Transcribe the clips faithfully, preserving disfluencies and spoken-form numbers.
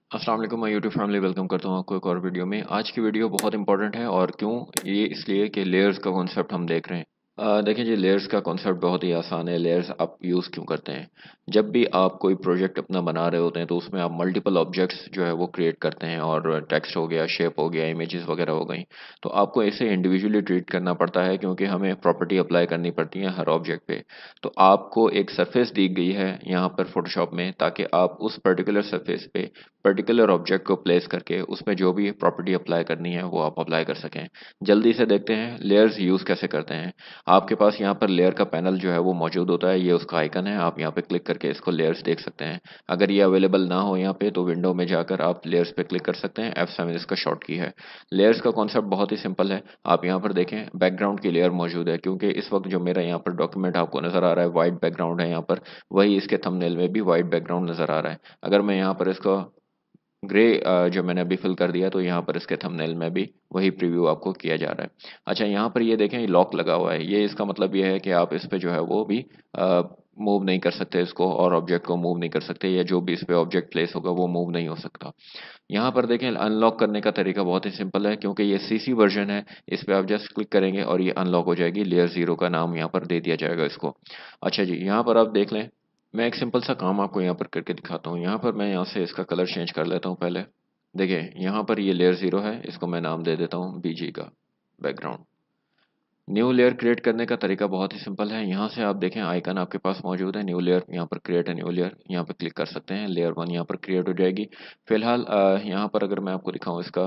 अस्सलाम वालेकुम, मैं यूट्यूब फैमिली वेलकम करता हूँ आपको एक और वीडियो में। आज की वीडियो बहुत इंपॉर्टेंट है और क्यों, ये इसलिए कि लेयर्स का कॉन्सेप्ट हम देख रहे हैं। अ, देखिए जी, लेयर्स का कॉन्सेप्ट बहुत ही आसान है। लेयर्स आप यूज़ क्यों करते हैं? जब भी आप कोई प्रोजेक्ट अपना बना रहे होते हैं तो उसमें आप मल्टीपल ऑब्जेक्ट्स जो है वो क्रिएट करते हैं, और टेक्स्ट हो गया, शेप हो गया, इमेजेस वगैरह हो गई। तो आपको इसे इंडिविजुअली ट्रीट करना पड़ता है क्योंकि हमें प्रॉपर्टी अप्लाई करनी पड़ती है हर ऑब्जेक्ट पे। तो आपको एक सरफेस दी गई है यहाँ पर फोटोशॉप में, ताकि आप उस पर्टिकुलर सरफेस पे पर्टिकुलर ऑब्जेक्ट को प्लेस करके उसमें जो भी प्रॉपर्टी अप्लाई करनी है वो आप अप्लाई कर सकें। जल्दी से देखते हैं लेयर्स यूज़ कैसे करते हैं। आपके पास यहाँ पर लेयर का पैनल जो है वो मौजूद होता है, ये उसका आइकन है। आप यहाँ पे क्लिक करके इसको लेयर्स देख सकते हैं। अगर ये अवेलेबल ना हो यहाँ पे तो विंडो में जाकर आप लेयर्स पे क्लिक कर सकते हैं। एफ सेवन इसका शॉर्ट की है। लेयर्स का कॉन्सेप्ट बहुत ही सिंपल है। आप यहाँ पर देखें, बैकग्राउंड की लेयर मौजूद है, क्योंकि इस वक्त जो मेरा यहाँ पर डॉक्यूमेंट आपको नजर आ रहा है वाइट बैकग्राउंड है यहाँ पर, वही इसके थंबनेल में भी वाइट बैकग्राउंड नजर आ रहा है। अगर मैं यहाँ पर इसको ग्रे अ, जो मैंने अभी फिल कर दिया तो यहाँ पर इसके थंबनेल में भी वही प्रीव्यू आपको किया जा रहा है। अच्छा, यहाँ पर ये देखें, लॉक लगा हुआ है। ये इसका मतलब ये है कि आप इस पे जो है वो भी मूव नहीं कर सकते इसको, और ऑब्जेक्ट को मूव नहीं कर सकते, या जो भी इस पे ऑब्जेक्ट प्लेस होगा वो मूव नहीं हो सकता। यहाँ पर देखें, अनलॉक करने का तरीका बहुत ही सिंपल है, क्योंकि ये सीसी वर्जन है। इस पे आप जस्ट क्लिक करेंगे और ये अनलॉक हो जाएगी। लेयर जीरो का नाम यहाँ पर दे दिया जाएगा इसको। अच्छा जी, यहाँ पर आप देख लें, मैं एक सिंपल सा काम आपको यहाँ पर करके दिखाता हूँ। यहाँ पर मैं यहाँ से इसका कलर चेंज कर लेता हूँ पहले। देखिए, यहाँ पर ये लेयर ज़ीरो है, इसको मैं नाम दे देता हूँ बीजी का, बैकग्राउंड। न्यू लेयर क्रिएट करने का तरीका बहुत ही सिंपल है। यहाँ से आप देखें, आइकन आपके पास मौजूद है, न्यू लेयर। यहाँ पर क्रिएट है न्यू लेयर, यहाँ पर क्लिक कर सकते हैं। लेयर वन यहाँ पर क्रिएट हो जाएगी। फिलहाल अ, यहाँ पर अगर मैं आपको दिखाऊँ इसका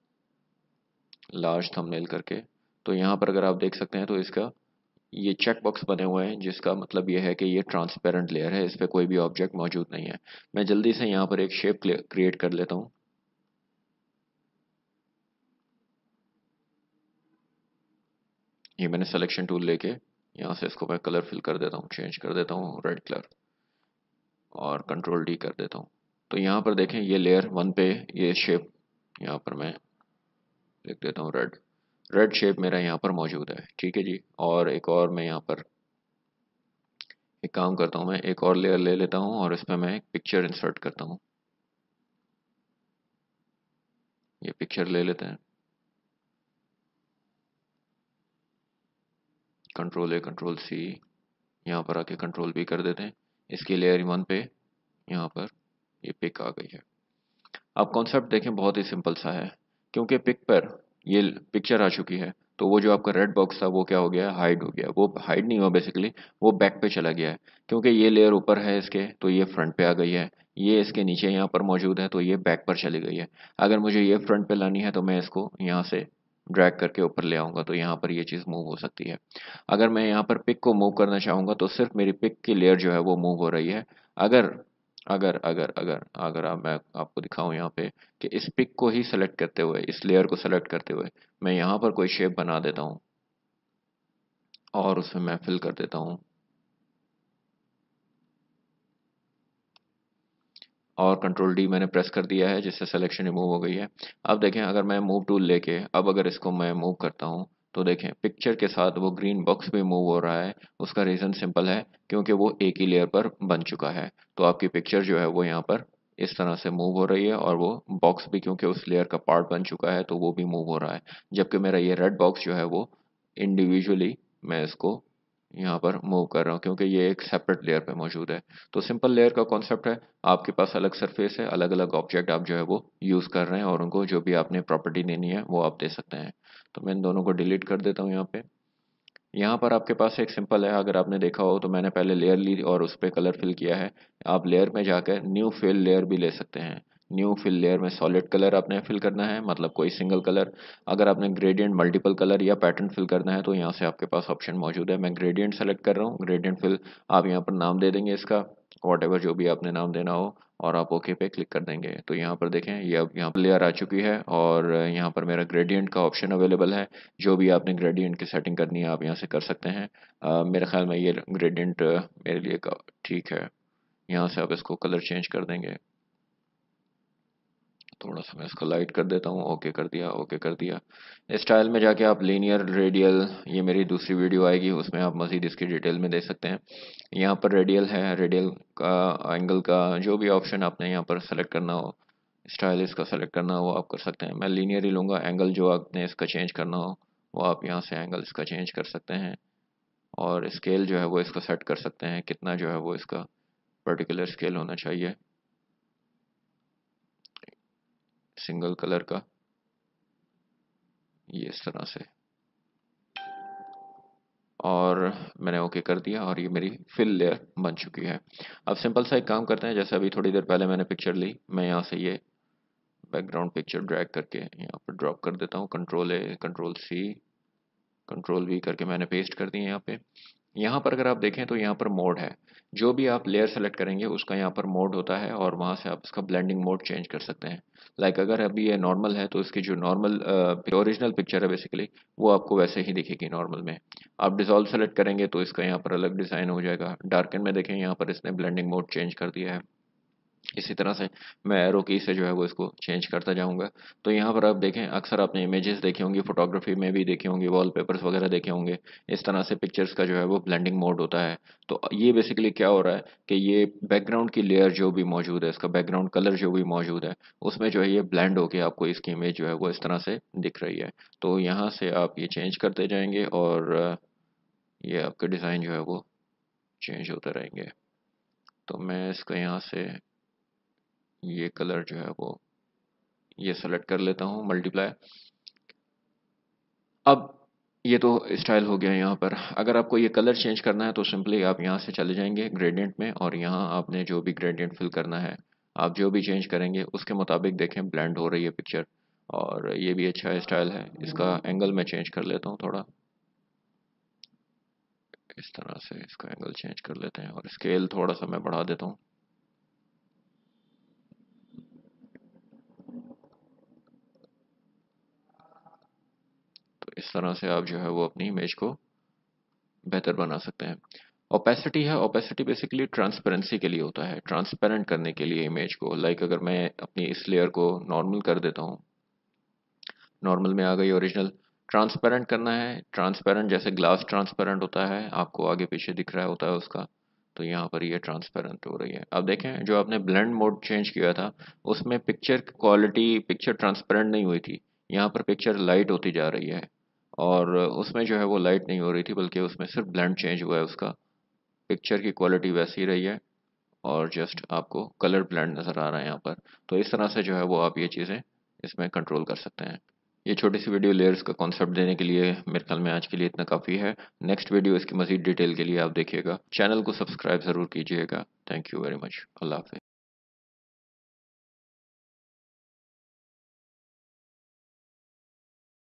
लार्ज थंबनेल करके, तो यहाँ पर अगर आप देख सकते हैं तो इसका ये चेक बॉक्स बने हुए हैं, जिसका मतलब ये है कि ये ट्रांसपेरेंट लेयर है, इस पे कोई भी ऑब्जेक्ट मौजूद नहीं है। मैं जल्दी से यहाँ पर एक शेप क्रिएट कर लेता हूँ। ये मैंने सिलेक्शन टूल लेके यहाँ से इसको मैं कलर फिल कर देता हूँ, चेंज कर देता हूँ रेड कलर, और कंट्रोल डी कर देता हूँ। तो यहाँ पर देखें, ये लेयर वन पे ये शेप, यहाँ पर मैं लिख देता हूँ रेड। रेड शेप मेरा यहाँ पर मौजूद है, ठीक है जी। और एक और मैं यहाँ पर एक काम करता हूँ, मैं एक और लेयर ले लेता हूँ और इस पर मैं एक पिक्चर इंसर्ट करता हूँ। ये पिक्चर ले लेते हैं, कंट्रोल ए कंट्रोल सी, यहाँ पर आके कंट्रोल भी कर देते हैं। इसकी लेयर वन पे यहाँ पर ये पिक आ गई है। अब कॉन्सेप्ट देखें, बहुत ही सिंपल सा है। क्योंकि पिक पर ये पिक्चर आ चुकी है, तो वो जो आपका रेड बॉक्स था वो क्या हो गया, हाइड हो गया। वो हाइड नहीं हुआ बेसिकली, वो बैक पे चला गया है। क्योंकि ये लेयर ऊपर है इसके, तो ये फ्रंट पे आ गई है। ये इसके नीचे यहाँ पर मौजूद है, तो ये बैक पर चली गई है। अगर मुझे ये फ्रंट पे लानी है तो मैं इसको यहाँ से ड्रैग करके ऊपर ले आऊंगा, तो यहाँ पर ये चीज़ मूव हो सकती है। अगर मैं यहाँ पर पिक को मूव करना चाहूँगा तो सिर्फ मेरी पिक की लेयर जो है वो मूव हो रही है। अगर अगर अगर अगर अगर आप मैं आपको दिखाऊं यहाँ पे कि इस पिक को ही सेलेक्ट करते हुए, इस लेयर को सेलेक्ट करते हुए मैं यहाँ पर कोई शेप बना देता हूँ और उसमें मैं फिल कर देता हूँ, और कंट्रोल डी मैंने प्रेस कर दिया है, जिससे सिलेक्शन रिमूव हो गई है। अब देखें, अगर मैं मूव टूल लेके अब अगर इसको मैं मूव करता हूँ, तो देखें पिक्चर के साथ वो ग्रीन बॉक्स भी मूव हो रहा है। उसका रीज़न सिंपल है, क्योंकि वो एक ही लेयर पर बन चुका है। तो आपकी पिक्चर जो है वो यहाँ पर इस तरह से मूव हो रही है, और वो बॉक्स भी क्योंकि उस लेयर का पार्ट बन चुका है तो वो भी मूव हो रहा है। जबकि मेरा ये रेड बॉक्स जो है वो इंडिविजुअली मैं इसको यहाँ पर मूव कर रहा हूँ, क्योंकि ये एक सेपरेट लेयर पे मौजूद है। तो सिंपल लेयर का कॉन्सेप्ट है, आपके पास अलग सरफेस है, अलग अलग ऑब्जेक्ट आप जो है वो यूज़ कर रहे हैं, और उनको जो भी आपने प्रॉपर्टी देनी है वो आप दे सकते हैं। तो मैं इन दोनों को डिलीट कर देता हूँ यहाँ पे। यहाँ पर आपके पास एक सिंपल है, अगर आपने देखा हो तो मैंने पहले लेयर ली और उस पर कलर फिल किया है। आप लेयर में जाकर न्यू फिल लेयर भी ले सकते हैं। न्यू फिल लेयर में सॉलिड कलर आपने फिल करना है, मतलब कोई सिंगल कलर। अगर आपने ग्रेडियंट मल्टीपल कलर या पैटर्न फिल करना है तो यहाँ से आपके पास ऑप्शन मौजूद है। मैं ग्रेडियंट सेलेक्ट कर रहा हूँ, ग्रेडियंट फिल। आप यहाँ पर नाम दे देंगे इसका, वॉट एवर जो भी आपने नाम देना हो, और आप ओके पे क्लिक कर देंगे। तो यहाँ पर देखें, ये अब यहाँ पर लेयर आ चुकी है, और यहाँ पर मेरा ग्रेडियंट का ऑप्शन अवेलेबल है। जो भी आपने ग्रेडियंट की सेटिंग करनी है आप यहाँ से कर सकते हैं। अ, मेरे ख्याल में ये ग्रेडियंट मेरे लिए का ठीक है। यहाँ से आप इसको कलर चेंज कर देंगे। थोड़ा सा मैं इसको लाइट कर देता हूँ, ओके कर दिया, ओके कर दिया। स्टाइल में जाके आप लीनियर, रेडियल, ये मेरी दूसरी वीडियो आएगी, उसमें आप मज़ीद इसकी डिटेल में देख सकते हैं। यहाँ पर रेडियल है, रेडियल का एंगल का जो भी ऑप्शन आपने यहाँ पर सेलेक्ट करना हो, स्टाइल इसका सेलेक्ट करना हो वो आप कर सकते हैं। मैं लीनियर ही लूँगा। एंगल जो आपने इसका चेंज करना हो वो आप यहाँ से एंगल इसका चेंज कर सकते हैं। और स्केल जो है वो इसका सेट कर सकते हैं, कितना जो है वो इसका पर्टिकुलर स्केल होना चाहिए सिंगल कलर का, ये इस तरह से। और मैंने ओके कर दिया और ये मेरी फिल लेयर बन चुकी है। अब सिंपल सा एक काम करते हैं, जैसे अभी थोड़ी देर पहले मैंने पिक्चर ली, मैं यहाँ से ये बैकग्राउंड पिक्चर ड्रैग करके यहाँ पर ड्रॉप कर देता हूँ। Control A, control C, control V करके मैंने पेस्ट कर दिए यहाँ पे। यहाँ पर अगर आप देखें तो यहाँ पर मोड है। जो भी आप लेयर सेलेक्ट करेंगे उसका यहाँ पर मोड होता है और वहाँ से आप इसका ब्लेंडिंग मोड चेंज कर सकते हैं। लाइक अगर अभी ये नॉर्मल है तो इसकी जो नॉर्मल ओरिजिनल पिक्चर है बेसिकली वो आपको वैसे ही दिखेगी नॉर्मल में। आप डिसॉल्व सेलेक्ट करेंगे तो इसका यहाँ पर अलग डिज़ाइन हो जाएगा। डार्कन में देखें यहाँ पर इसने ब्लेंडिंग मोड चेंज कर दिया है। इसी तरह से मैं एरो की से जो है वो इसको चेंज करता जाऊंगा। तो यहाँ पर आप देखें, अक्सर आपने इमेजेस देखी होंगी, फोटोग्राफी में भी देखी होंगी, वॉलपेपर्स वगैरह देखे होंगे, इस तरह से पिक्चर्स का जो है वो ब्लेंडिंग मोड होता है। तो ये बेसिकली क्या हो रहा है कि ये बैकग्राउंड की लेयर जो भी मौजूद है, इसका बैकग्राउंड कलर जो भी मौजूद है, उसमें जो है ये ब्लेंड होके आपको इसकी इमेज जो है वो इस तरह से दिख रही है। तो यहाँ से आप ये चेंज करते जाएंगे और ये आपके डिज़ाइन जो है वो चेंज होते रहेंगे। तो मैं इसका यहाँ से ये कलर जो है वो ये सेलेक्ट कर लेता हूँ, मल्टीप्लाई। अब ये तो स्टाइल हो गया। यहाँ पर अगर आपको ये कलर चेंज करना है तो सिंपली आप यहाँ से चले जाएंगे ग्रेडियंट में और यहाँ आपने जो भी ग्रेडियंट फिल करना है, आप जो भी चेंज करेंगे उसके मुताबिक देखें ब्लेंड हो रही है पिक्चर। और ये भी अच्छा स्टाइल है। इसका एंगल मैं चेंज कर लेता हूँ थोड़ा, इस तरह से इसका एंगल चेंज कर लेते हैं और स्केल थोड़ा सा मैं बढ़ा देता हूँ। तो इस तरह से आप जो है वो अपनी इमेज को बेहतर बना सकते हैं। ओपेसिटी है, ओपेसिटी बेसिकली ट्रांसपेरेंसी के लिए होता है, ट्रांसपेरेंट करने के लिए इमेज को। लाइक अगर मैं अपनी इस लेयर को नॉर्मल कर देता हूँ, नॉर्मल में आ गई ओरिजिनल। ट्रांसपेरेंट करना है, ट्रांसपेरेंट जैसे ग्लास ट्रांसपेरेंट होता है, आपको आगे पीछे दिख रहा होता है उसका, तो यहाँ पर ये ट्रांसपेरेंट हो रही है। अब देखें जो आपने ब्लेंड मोड चेंज किया था उसमें पिक्चर क्वालिटी, पिक्चर ट्रांसपेरेंट नहीं हुई थी, यहाँ पर पिक्चर लाइट होती जा रही है। और उसमें जो है वो लाइट नहीं हो रही थी बल्कि उसमें सिर्फ ब्लेंड चेंज हुआ है उसका। पिक्चर की क्वालिटी वैसी रही है और जस्ट आपको कलर ब्लेंड नज़र आ रहा है यहाँ पर। तो इस तरह से जो है वो आप ये चीज़ें इसमें कंट्रोल कर सकते हैं। ये छोटी सी वीडियो लेयर्स का कॉन्सेप्ट देने के लिए मेरे ख्याल में आज के लिए इतना काफ़ी है। नेक्स्ट वीडियो इसकी मज़ीद डिटेल के लिए आप देखिएगा। चैनल को सब्सक्राइब ज़रूर कीजिएगा। Thank you very much. अल्लाह हाफ़िज़।